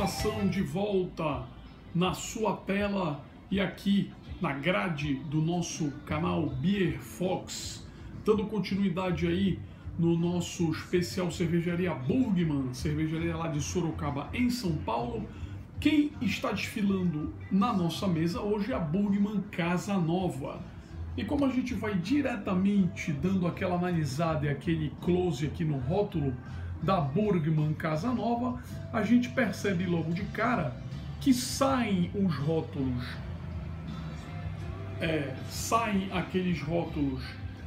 degustação de volta na sua tela e aqui na grade do nosso canal Beer Fox, dando continuidade aí no nosso especial Cervejaria Burgman, cervejaria lá de Sorocaba, em São Paulo. Quem está desfilando na nossa mesa hoje é a Burgman Casa Nova. E como a gente vai diretamente dando aquela analisada e aquele close aqui no rótulo da Burgman Casa Nova, a gente percebe logo de cara que saem os rótulos, saem aqueles rótulos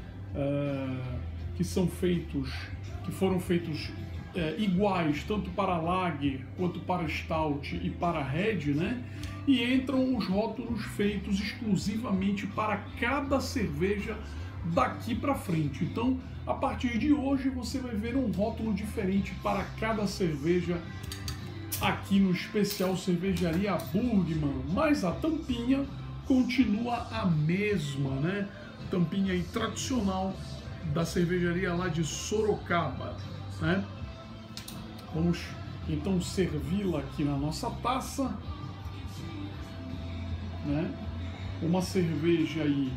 que foram feitos iguais tanto para Lager quanto para Stout e para Red, né? E entram os rótulos feitos exclusivamente para cada cerveja daqui para frente. Então, a partir de hoje você vai ver um rótulo diferente para cada cerveja aqui no especial Cervejaria Burgman, mas a tampinha continua a mesma, né? Tampinha aí tradicional da cervejaria lá de Sorocaba, né? Vamos então servi-la aqui na nossa taça, né? Uma cerveja aí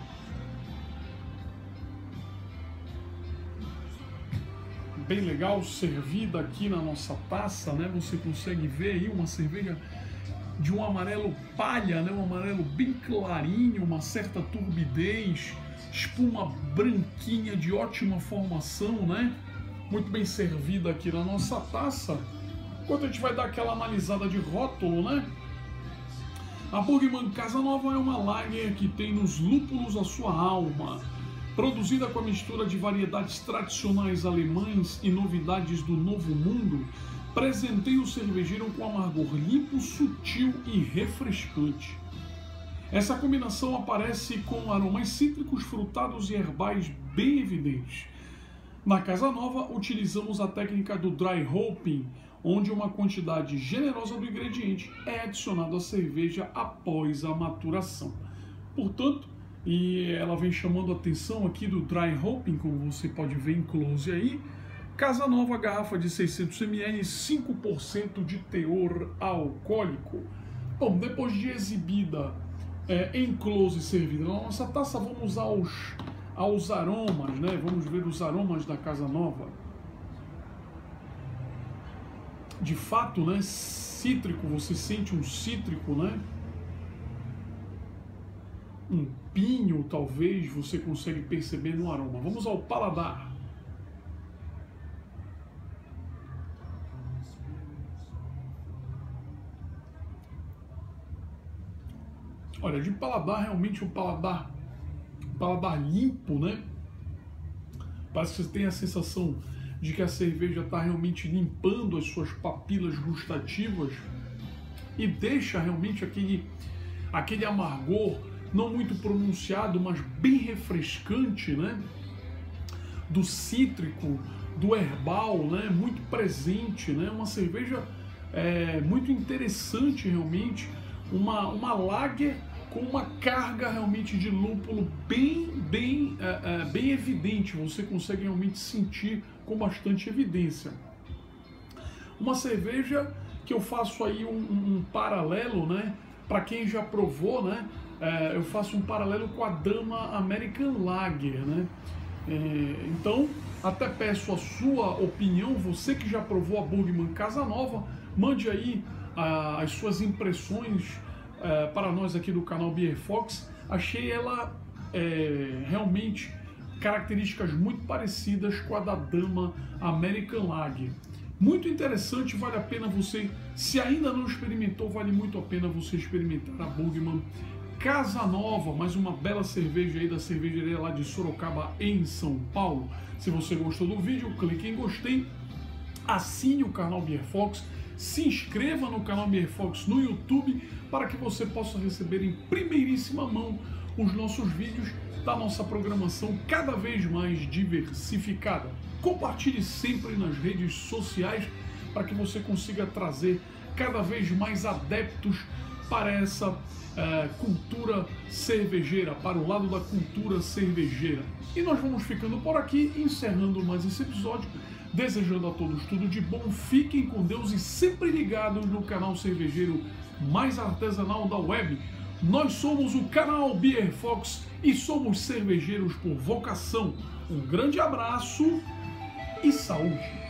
bem legal, servida aqui na nossa taça, né? Você consegue ver aí uma cerveja de um amarelo palha, né? Um amarelo bem clarinho, uma certa turbidez, espuma branquinha de ótima formação, né? Muito bem servida aqui na nossa taça. Enquanto a gente vai dar aquela analisada de rótulo, né? A Burgman Casa Nova é uma lager que tem nos lúpulos a sua alma. Produzida com a mistura de variedades tradicionais alemães e novidades do Novo Mundo, presenteia o cervejeiro com amargor limpo, sutil e refrescante. Essa combinação aparece com aromas cítricos, frutados e herbais bem evidentes. Na Casa Nova, utilizamos a técnica do dry hopping, onde uma quantidade generosa do ingrediente é adicionada à cerveja após a maturação. Portanto, e ela vem chamando a atenção aqui do dry hopping, como você pode ver em close aí. Casa Nova, garrafa de 600 ml, 5% de teor alcoólico. Bom, depois de exibida em close e servida na nossa taça, vamos aos aromas, né? Vamos ver os aromas da Casa Nova. De fato, né? Cítrico, você sente um cítrico, né? Um pinho, talvez, você consegue perceber no aroma. Vamos ao paladar. Olha, de paladar, realmente um paladar limpo, né? Parece que você tem a sensação de que a cerveja está realmente limpando as suas papilas gustativas e deixa realmente aquele amargor não muito pronunciado, mas bem refrescante, né? Do cítrico, do herbal, né? Muito presente, né? Uma cerveja muito interessante realmente, uma lager com uma carga realmente de lúpulo bem evidente, você consegue realmente sentir com bastante evidência. Uma cerveja que eu faço aí um paralelo, né? Para quem já provou, né? Eu faço um paralelo com a Dama American Lager, né? Então, até peço a sua opinião, você que já provou a Burgman Casa Nova, mande aí as suas impressões para nós aqui do canal Beer Fox. Achei ela realmente características muito parecidas com a da Dama American Lager. Muito interessante, vale a pena você, se ainda não experimentou, vale muito a pena você experimentar a Burgman Casa Nova, mais uma bela cerveja aí da cervejaria lá de Sorocaba, em São Paulo. Se você gostou do vídeo, clique em gostei, assine o canal Beer Fox, se inscreva no canal Beer Fox no YouTube para que você possa receber em primeiríssima mão os nossos vídeos da nossa programação cada vez mais diversificada. Compartilhe sempre nas redes sociais para que você consiga trazer cada vez mais adeptos para essa cultura cervejeira, para o lado da cultura cervejeira. E nós vamos ficando por aqui, encerrando mais esse episódio, desejando a todos tudo de bom, fiquem com Deus e sempre ligados no canal cervejeiro mais artesanal da web. Nós somos o canal Beer Fox e somos cervejeiros por vocação. Um grande abraço e saúde!